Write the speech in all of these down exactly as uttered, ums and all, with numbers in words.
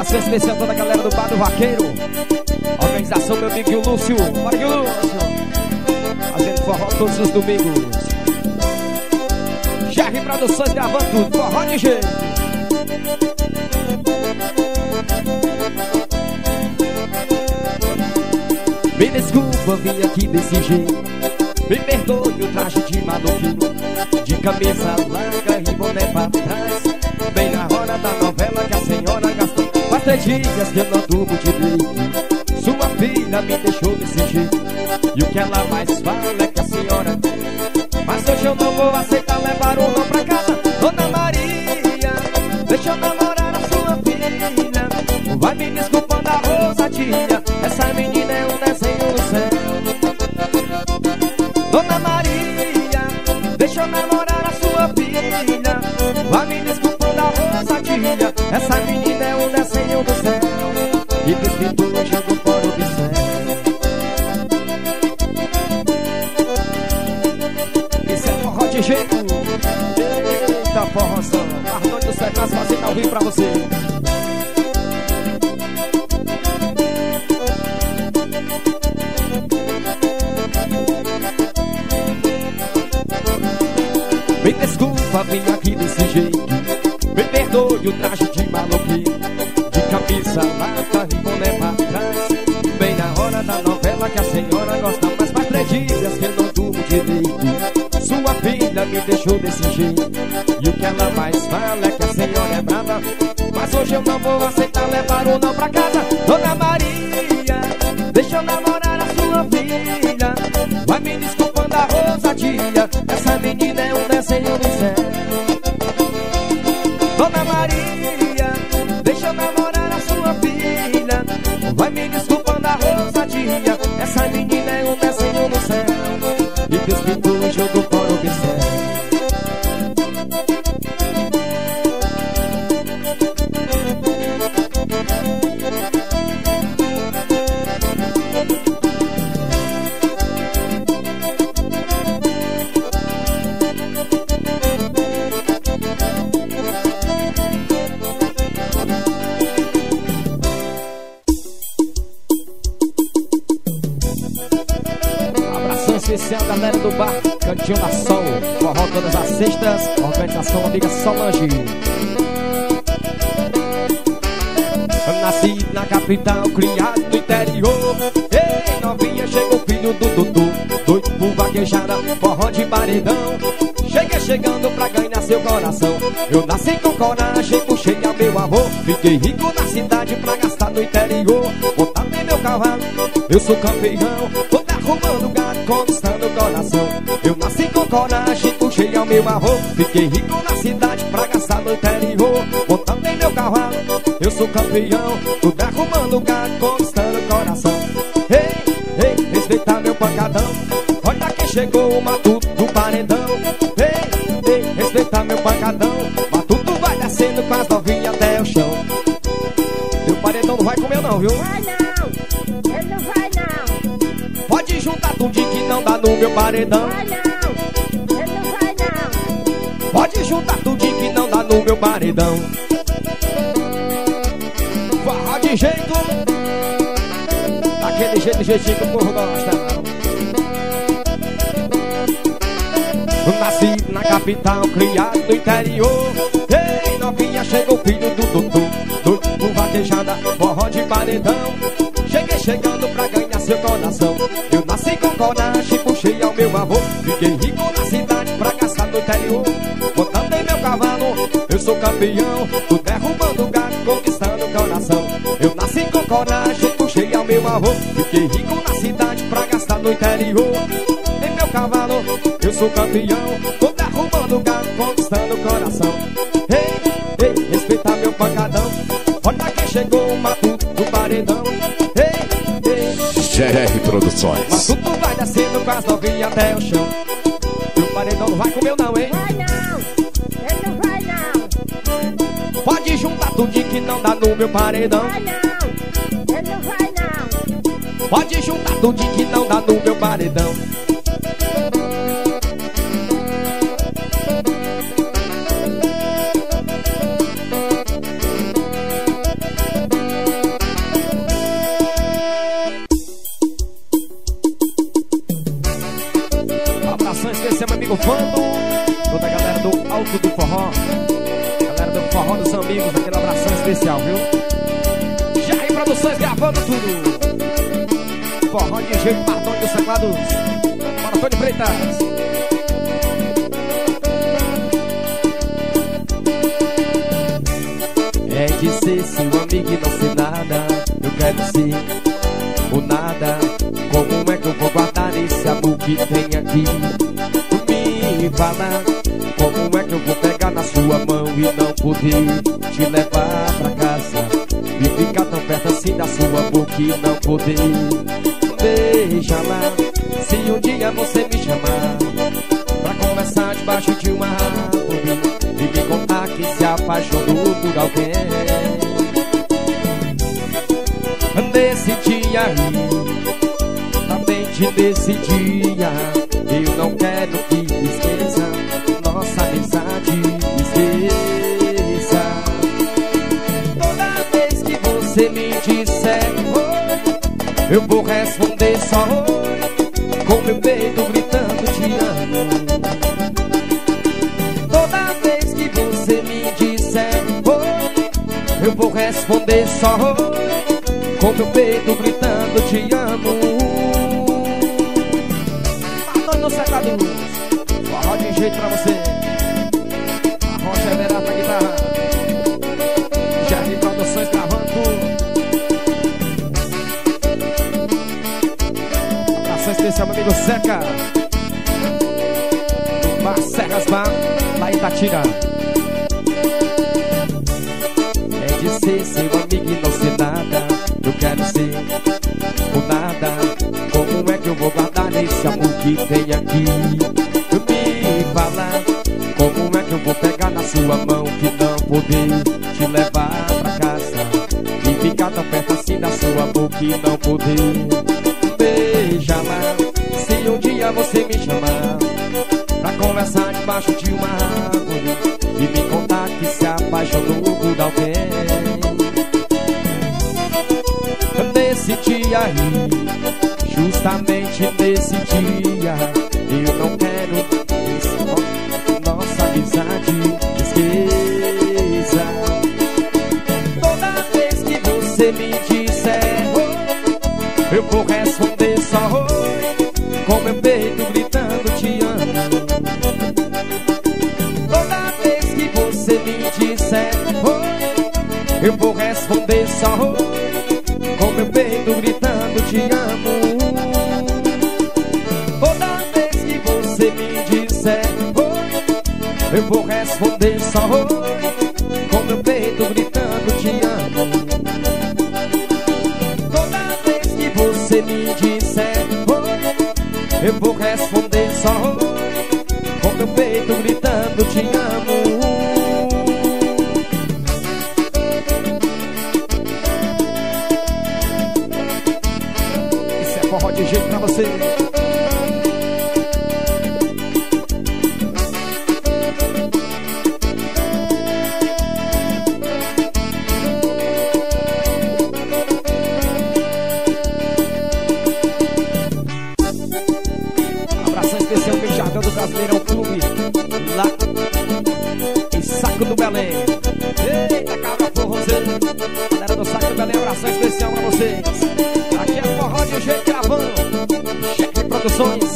abraço especial a toda a galera do Bar do Vaqueiro. Organização meu amigo Lúcio. Bora, Lúcio. Fazendo forró todos os domingos. Jerry Produções gravando tudo, forró de jeito. Me desculpa, vim aqui desse jeito. Me perdoe o traje de maluquinho, de camisa larga e boné pra trás. Bem na hora da novela que a senhora gastou. Faz três dias que eu não durmo direito. Sua filha me deixou desse jeito, e o que ela mais fala é que a senhora. Mas hoje eu não vou aceitar levar o não pra casa. Dona Maria, deixa eu namorar a sua filha. Vai me desculpando a ousadia, essa menina é um desenho do céu. Dona Maria, deixa eu namorar a sua filha. Vai me desculpando a ousadia, essa menina é um desenho do céu. E que escrito no jogo fora do céu. Isso é forró de jeito. Eita forrozão, Arnônio do Sertão fazendo ao vivo pra você. Me desculpa, vim aqui desse jeito. Me perdoe o traje de maluquinho, de camisa larga e boné pra trás. Bem na hora da novela que a senhora gosta. Mas faz três dias que eu não durmo direito. Sua filha me deixou desse jeito, e o que ela mais fala é que a senhora é brava. Mas hoje eu não vou aceitar levar o não pra casa. Dona Maria, deixa eu namorar a sua filha. Vai me desculpando a ousadia, essa menina é um desenho do céu. Dona Maria, deixa eu namorar a sua filha. Vai me desculpando a ousadia, essa menina é um desenho do céu. E que espírito no jogo fora o céu. Especial galera do bar Cantinho da Sol, forró todas as sextas, organização amiga Solange. Eu nasci na capital, criado no interior. Ei, novinha, chegou o filho do Dudu, doido por vaquejada, forró de paredão. Cheguei chegando pra ganhar seu coração. Eu nasci com coragem, puxei a meu avô. Fiquei rico na cidade pra gastar no interior. Montado em meu cavalo, eu sou campeão. Tô derrubando gato, conquistando o coração. Eu nasci com coragem, puxei ao meu avô. Fiquei rico na cidade pra gastar no interior. Montado em meu cavalo, eu sou campeão. Tô derrubando gato, conquistando o coração. Ei, ei, respeita meu pancadão. Olha quem chegou, o matuto do paredão. Ei, ei, respeita meu pancadão. Matuto vai descendo com as novinhas até o chão. Meu paredão não vai comer não, viu? Vai não, ele não vai não. Pode juntar tudinho que não dá no meu paredão. Vai não, ele não vai não. Pode juntar tudinho que não dá no meu paredão. Forró de jeito, daquele jeito, jeitinho que o povo gosta. Nasci na capital, criado no interior. Ei, novinha, chegou o filho do Dudu, doido por vaquejada, forró de paredão. Cheguei chegando pra ganhar seu coração. Eu nasci com coragem, puxei ao meu avô. Fiquei rico na cidade pra gastar no interior. Botando em meu cavalo, eu sou campeão. Tô derrubando gato, conquistando o coração. Eu nasci com coragem, puxei ao meu avô. Fiquei rico na cidade pra gastar no interior. Em meu cavalo, eu sou campeão. Tô derrubando gato, conquistando o coração. Ei, ei, respeita meu pancadão. Olha quem chegou, o matuto do paredão. Ei, ei, G R Produções. matuto vai descendo com as novinhas até o chão. E o paredão não vai comer não, hein? Vai não, ele não vai não. Pode juntar tudinho que não dá no meu paredão. Vai não, ele não vai não. Pode juntar tudinho que não dá no meu paredão. Alto do Forró. Galera do Forró dos Amigos, aquele abração especial, viu? Jair Produções gravando tudo. Forró de jeito Martoni dos teclados. Martoni Freitas. É de ser seu amigo e não ser nada. Eu quero ser o nada. Como é que eu vou guardar esse amor que tem aqui? Me fala, como é que eu vou pegar na sua mão e não poder te levar pra casa? E ficar tão perto assim da sua boca e não poder beijar lá. Se um dia você me chamar pra conversar debaixo de uma árvore e me contar que se apaixonou por alguém, nesse dia aí, somente nesse dia, eu não quero que esqueça nossa amizade, esqueça. Toda vez que você me disser oi, eu vou responder só oi, com meu peito gritando te amo. Toda vez que você me disser oi, eu vou responder só oi, com meu peito gritando te amo. Martoni no secador, forró de jeito pra você. A Rocha Everá pra guitarra. Jair Produções gravando. Abração especial, meu amigo Zeca. Bar Serras Bar, lá em Itatira. É de ser seu amigo e não ser nada. Eu quero ser o nada. Como é que eu vou guardar esse amor que tem aqui? Me fala, como é que eu vou pegar na sua mão que não poder te levar pra casa? E ficar tão perto assim da sua boca e não poder beijar lá. Se um dia você me chamar pra conversar debaixo de uma árvore e me contar que se apaixonou por alguém, nesse dia aí, justamente nesse dia, eu não quero esse nossa amizade, esqueça. Toda vez que você me disser oi, eu vou responder só oi, com meu peito gritando te amo. Toda vez que você me disser oi, eu vou responder só oi, com meu peito gritando te amo. Toda vez que você me disser oi, eu vou responder só oi, com meu peito gritando te amo. Toda vez que você me disser oi, eu vou responder só oi, com meu peito gritando te amo. Forró de jeito pra você. Abração especial do Jardim do Brasileirão Clube, lá em Saco do Belém. Eita, cabra forrozeiro. Galera do Saco do Belém, abração especial pra vocês. Aqui é forró de jeito gravando. Cheque Produções.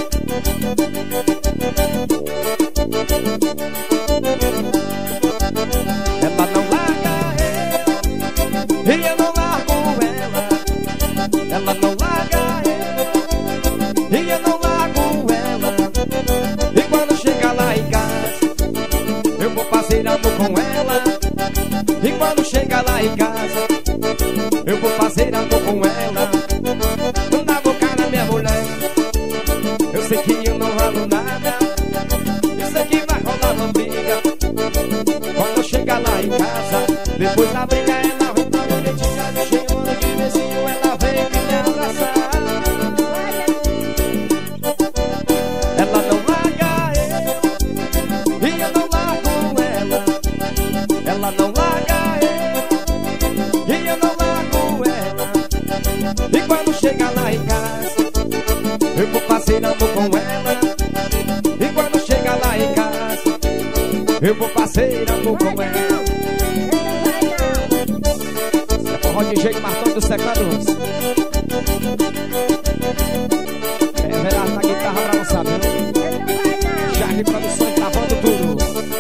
Ela não larga eu, e eu não largo ela. Ela não larga eu, e eu não largo ela. E quando chega lá em casa, eu vou fazer amor com ela. E quando chega lá em casa, eu vou fazer amor com ela. Não dá boca na minha mulher. Eu sei que eu não valo nada. Eu sei que vai rolar uma briga. Quando eu chegar lá em casa, depois da briga ela vem pra onde te cabe, chamando de vizinho, ela vem me abraçar. Ela não larga eu, e eu não largo ela. Ela não larga eu, e eu não largo ela. E Eu vou fazer amor com ela. É forró de jeito Martão dos Secadores. É Verás na guitarra pra não saber. Jardim Produções gravando tudo.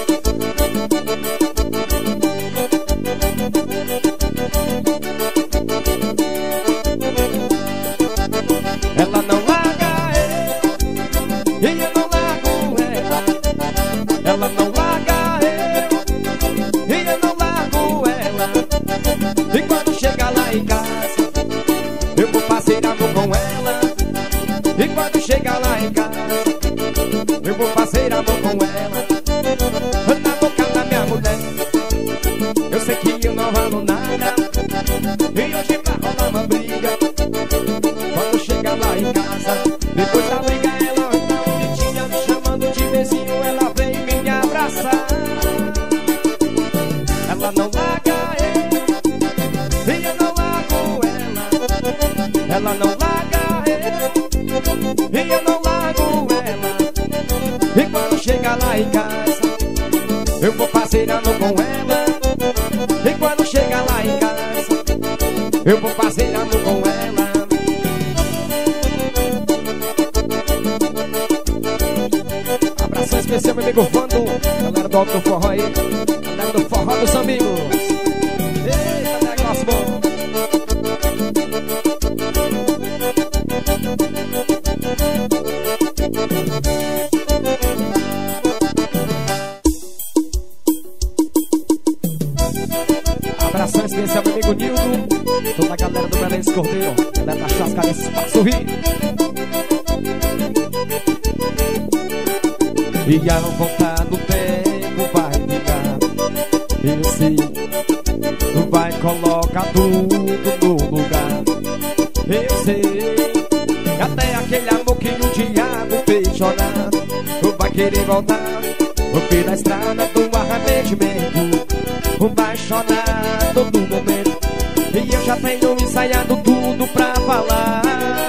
Ela não larga eu, e eu não largo ela. Ela não larga eu, e eu não largo ela. E quando chega lá em casa, eu vou fazer amor com ela. E quando chega lá em casa, eu vou fazer amor com ela. Na boca da minha mulher, eu sei que eu não valo nada. E hoje vai rolar uma briga. Quando chega lá em casa, depois da briga ela tá bonitinha, me chamando de vizinho, ela vem me abraçar. Ela não larga eu, e eu não largo ela. Ela não larga eu, e eu não largo ela. E quando chega lá em casa, eu vou fazer amor com ela. E quando chega lá em casa, eu vou fazer amor com ela. Abração especial, meu amigo Fando. Galera do Alto do Forró aí. Galera do Forró dos amigos. Eita, negócio bom. Abração especial, meu amigo Nildo. Toda a galera do Belém Cordeiro. Galera da Chasca Espaço Rio. E a voltar no tempo vai ligar. Eu sei, vai colocar tudo no lugar. Eu sei, até aquele amor que o diabo fez chorar, vai querer voltar pela estrada do arrependimento. Vai chorar todo momento. E eu já tenho ensaiado tudo pra falar.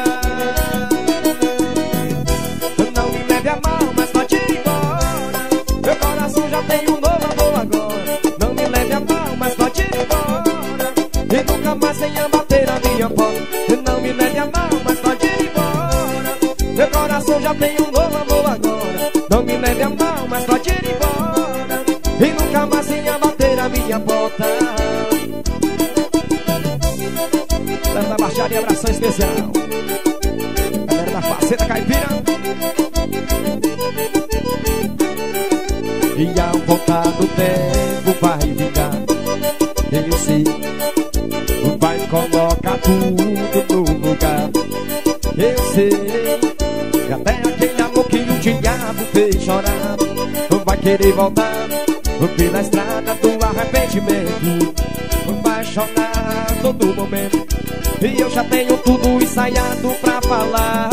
Não me leve a mal, mas pode ir embora. Meu coração já tem um novo amor agora. Não me leve a mal, mas pode ir embora. E nunca mais venha bater a minha porta. Não me leve a mal, mas pode ir embora. Meu coração já tem um novo amor agora. Não me leve a mal, mas pode ir embora. E nunca mais venha bater a minha porta. Galera da Baixada e abração especial. Galera da Fazenda Caipira. E ao voltar do tempo vai vingar. Eu sei, vai colocar tudo no lugar. Eu sei, e até aquele amor que o diabo fez chorar, vai querer voltar pela estrada do arrependimento. Vai chorar todo momento. E eu já tenho tudo ensaiado pra falar.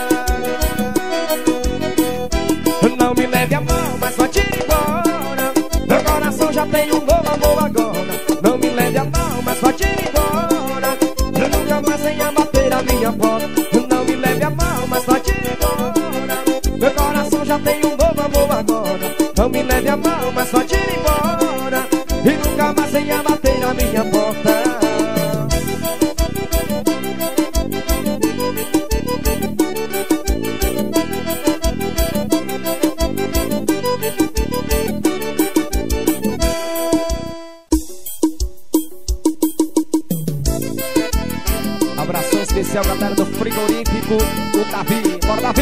Não me leve a mão, mas pode ir embora. Meu coração já tem um novo amor agora. Não me leve a mão, mas pode ir embora. Eu nunca mais venha bater a minha porta. Não me leve a mão, mas pode ir embora. Meu coração já tem um novo amor agora. Não me leve a mão, mas pode ir embora. E nunca mais venha bater a minha porta. Abração especial, galera do frigorífico do Davi. Bora, Davi!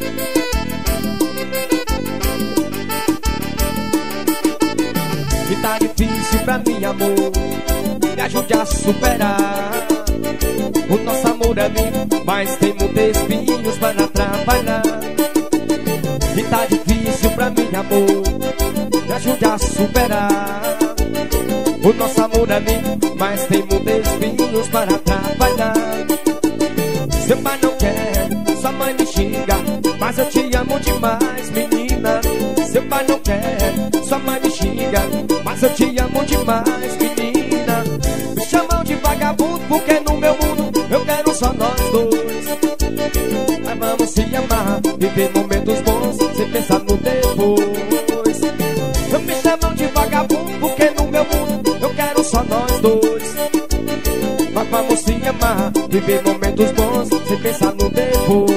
Que tá difícil pra mim, amor, me ajude a superar. O nosso amor é lindo, mas tem muitos espinhos para atrapalhar. Que tá difícil pra mim, amor, me ajude a superar. O nosso amor é lindo, mas tem muitos espinhos para atrapalhar. Seu pai não quer, sua mãe me xinga, mas eu te amo demais, menina. Seu pai não quer, sua mãe me xinga, mas eu te amo demais, menina. Me chamam de vagabundo porque no meu mundo eu quero só nós dois. Mas vamos se amar, viver momentos bons sem pensar no depois. Me viver momentos bons sem pensar no depois.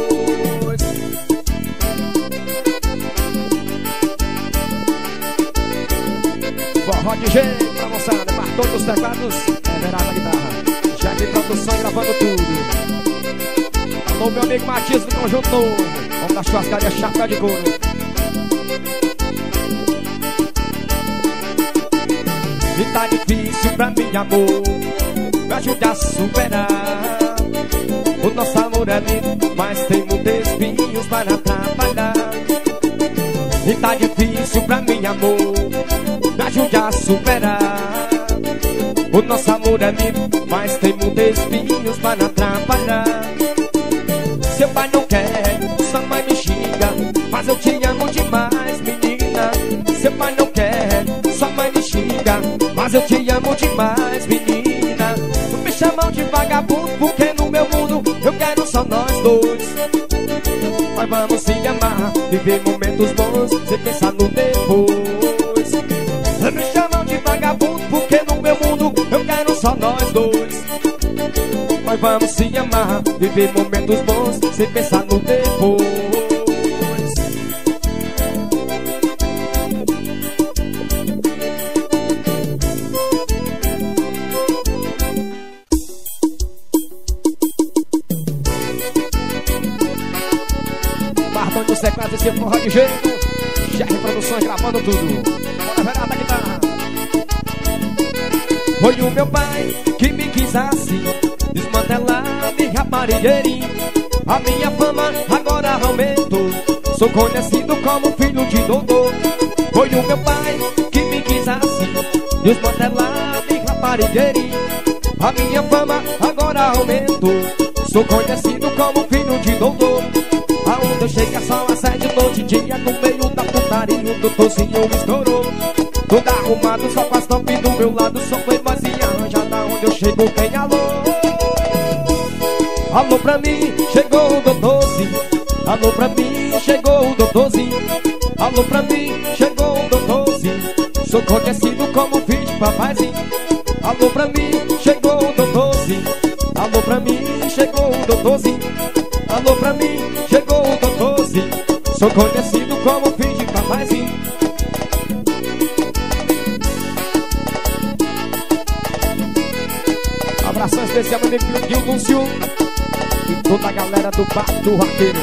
Forró de jeito pra moçada, Bartô dos teclados, Everardo da guitarra, Chefe Produção gravando tudo. Alô meu amigo Matias do Conjunto Novo, vamos da churrascaria Chapéu de Couro. E tá difícil pra mim, amor, me ajude a superar. O nosso amor é lindo, mas tem muitos espinhos para atrapalhar. E tá difícil pra mim, amor, me ajude a superar. O nosso amor é lindo, mas tem muitos espinhos para atrapalhar. Seu pai não quer, sua mãe me xinga, mas eu te amo demais, menina. Seu pai não quer, sua mãe me xinga, mas eu te amo demais, menina. Não me chamam de vagabundo, porque no meu mundo eu quero só nós dois. Mas vamos se amar, viver momentos bons, sem pensar no depois. Não me chamam de vagabundo, porque no meu mundo eu quero só nós dois. Mas vamos se amar, viver momentos bons, sem pensar no depois. Bartô dos teclados, esse forró de jeito, Chefe Produções gravando tudo. Bora verá da guitarra. Foi o meu pai que me quis assim, desmantelar minha parelheirinha. A minha fama agora aumentou, sou conhecido como filho de doutor. Foi o meu pai que me quis assim, desmantelar minha parelheirinha. A minha fama agora aumentou, sou conhecido como filho de doutor. Aonde eu chego é só assédio noite e dia, no meio da putaria o doutorzinho estourou. Todo arrumado, só com as top do meu lado, só foi vazia arranjada. Onde eu chego tem alô. Alô pra mim, chegou o doutorzinho. Alô pra mim, chegou o doutorzinho. Alô pra mim, chegou o doutorzinho. Sou conhecido como filho de papaizinho. Alô pra mim, chegou o doutorzinho. Alô pra mim, chegou o doutorzinho. Alô pra mim, chegou o doutorzinho. Sou conhecido como filho de papaizinho. Abração especial meu amigo Gil Lúcio e toda a galera do Bar do Raqueiro.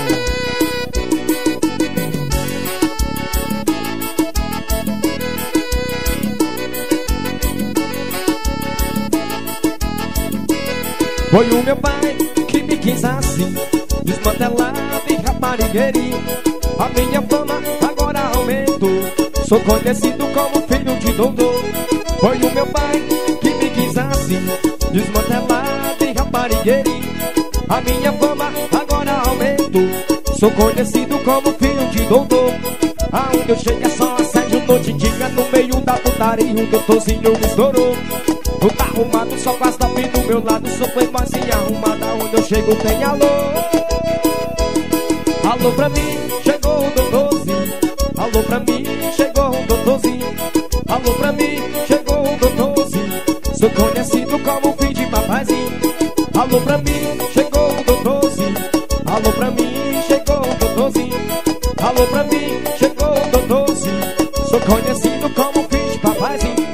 Foi o meu pai que me quis assim, desmantelar minha parelheirinha. A minha fama agora aumentou, sou conhecido como filho de doutor. Foi o meu pai que me quis assim, desmantelar minha parelheirinha. A minha fama agora aumentou, sou conhecido como filho de doutor. Aonde eu chego é só assédio noite e dia, no meio da putaria o doutorzinho me estourou. Eu tá arrumado, só com as top do meu lado, sou playboyzinha arrumada. Onde eu chego tem alô. Alô pra mim, chegou o doutorzinho. Alô pra mim, chegou o doutorzinho. Alô pra mim, chegou o doutorzinho. Sou conhecido como filho de papaizinho. Alô pra mim, chegou o doutorzinho. Alô pra mim, chegou o doutorzinho. Alô pra mim, chegou o doutorzinho. Sou conhecido como filho de papaizinho.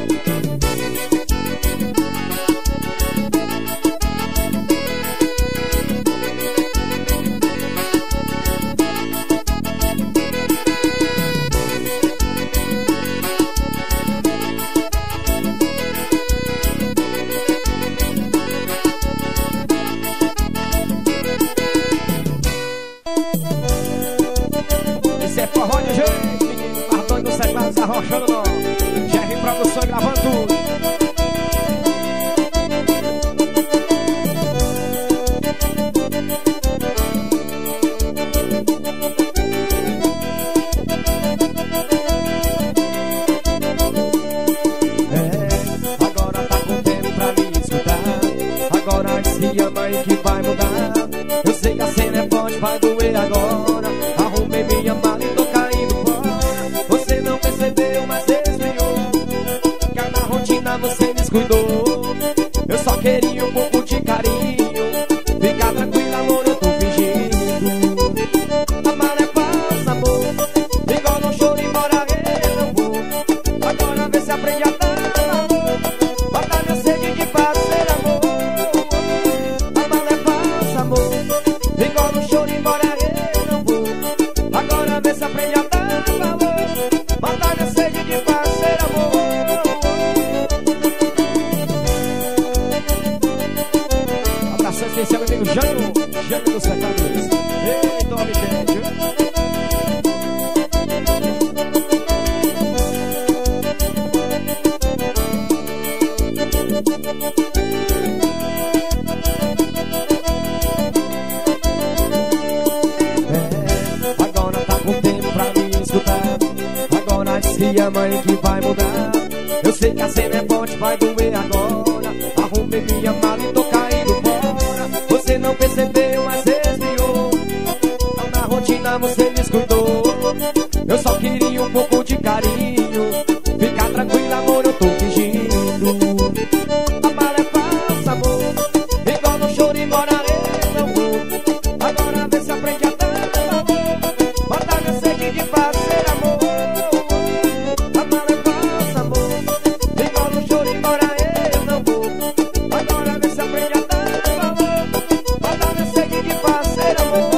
Esse é forró de jeito, Bartô dos teclados arrochando nó, Chefe Produção gravando tudo. É, agora tá com tempo pra me escutar. Agora que se ama e que vai mudar. Eu sei que a cena é forte, vai doer agora. Arrumei minha mala e tô caindo fora. Você não percebeu, mas desviou. Cada rotina você descuidou. Eu só queria um pouco de carinho. Gênio dos secadores. Ei, dorme quente. É, agora tá com tempo pra me escutar. Agora diz que a mãe que vai mudar. Eu sei que a cena é forte, vai doer agora. Arrumei minha mala e tô caindo fora. Você não percebeu, mas desviou. Na rotina você descuidou. Eu só queria um pouco de carinho. Fica tranquila, amor, eu tô fingindo. A mala é falsa, amor. Igual no choro, embora eu não vou. Agora vê se aprende a dar amor. Bota minha sede de fazer amor. A mala é falsa, amor. Igual no choro, embora eu não vou. Agora vê se aprende a dar amor. Bota minha sede de fazer amor.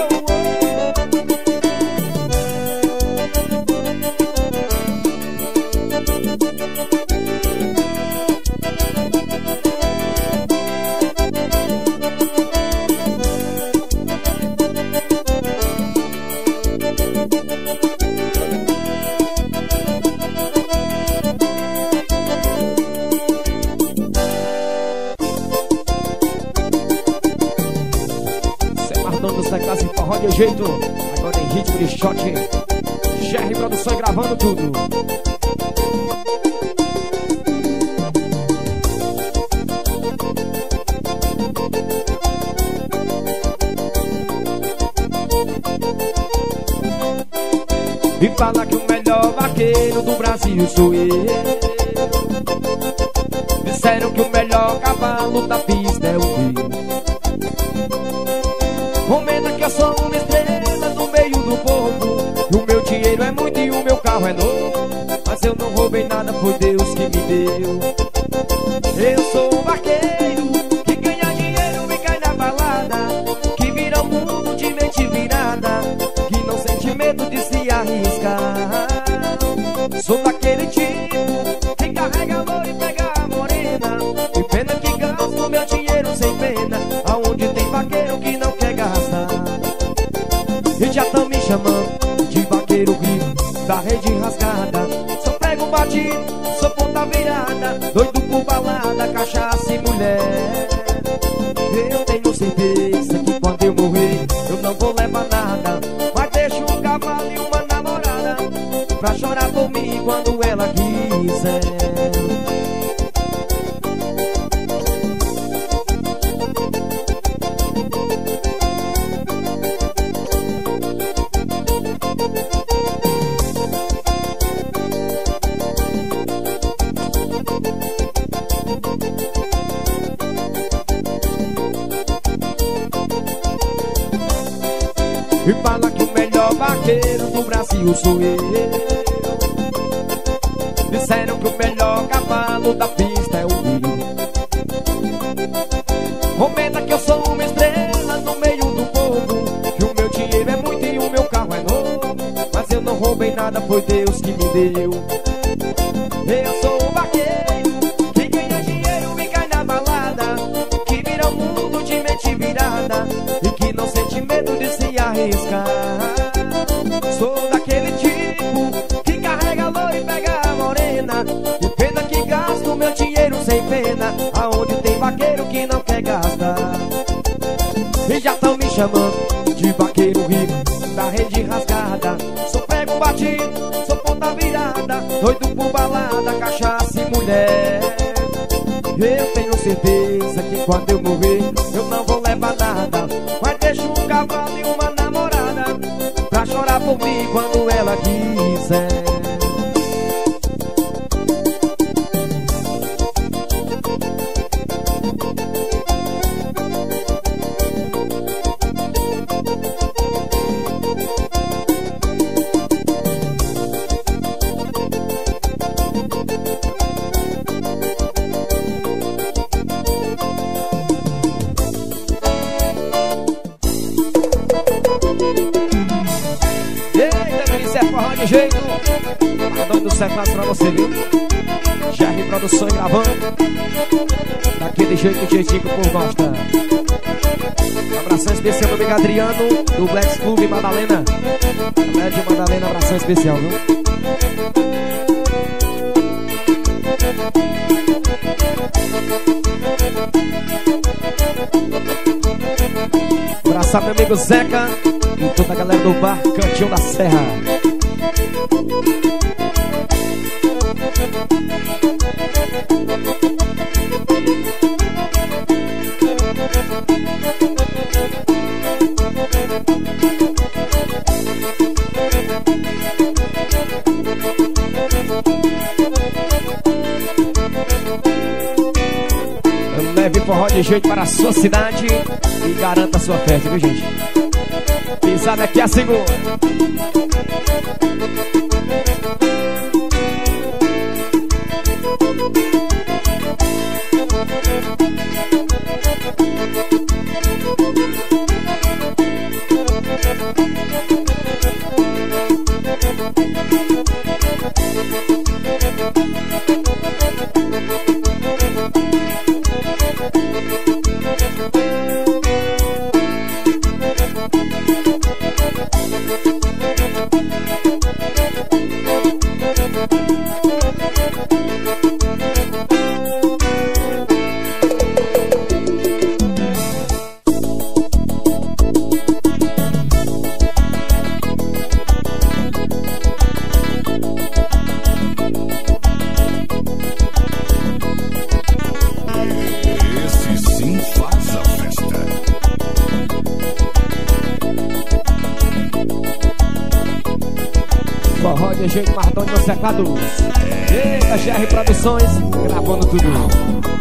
Classe forró de jeito, agora em ritmo de shot. G R Produções gravando tudo. E fala que o melhor vaqueiro do Brasil sou eu. Disseram que o melhor cavalo da pista é o meu. Comenta que eu sou uma estrela no meio do povo. E o meu dinheiro é muito e o meu carro é novo. Mas eu não roubei nada, foi Deus que me deu. Eu sou um vaqueiro que ganha dinheiro e cai na balada, que vira o mundo de mente virada, que não sente medo de se arriscar. Sou daquele tipo que carrega a loura e pega a morena. E pena que gasto meu dinheiro sem pena, aonde tem vaqueiro que não quer gastar. E já tão me chamando de vaqueiro rico, da rede rasgada. Sou prego batido, sou ponta virada, doido por balada, cachaça e mulher. Eu tenho certeza que quando eu morrer eu não vou levar nada, mas deixo um cavalo e uma namorada pra chorar por mim quando ela quiser. E fala que o melhor vaqueiro do Brasil sou eu. Disseram que o melhor cavalo da pista é o meu. Comenta que eu sou uma estrela no meio do povo, que o meu dinheiro é muito e o meu carro é novo. Mas eu não roubei nada, foi Deus que me deu. Eu sou um vaqueiro que ganha dinheiro e cai na balada, que vira o mundo de mente virada e que não sente medo de se arriscar. Sou daquele tipo que carrega a loura e pega a morena, e pena que gasto meu dinheiro sem pena, aonde tem vaqueiro que não quer gastar. E já tão me chamando de vaqueiro rico, da rede rasgada. Sou prego batido, sou ponta virada, doido por balada, cachaça e mulher. Eu tenho certeza que quando eu morrer eu não vou levar nada, mas deixo um cavalo e uma namorada pra chorar por mim quando ela quiser. Jeito, Madame do Seclasse pra você, viu? G R Produções gravando daquele jeito, jeitinho que o povo gosta. Abração especial meu amigo Adriano, do Black Club Madalena. Galera de Madalena, abração especial, viu? Abraçar meu amigo Zeca e toda a galera do bar Cantinho da Serra. Leve forró de jeito para a sua cidade e garanta a sua festa, viu, gente? Pisada aqui a segunda. Forró de jeito Mardônio Secados. Eita, G R Produções, gravando tudo.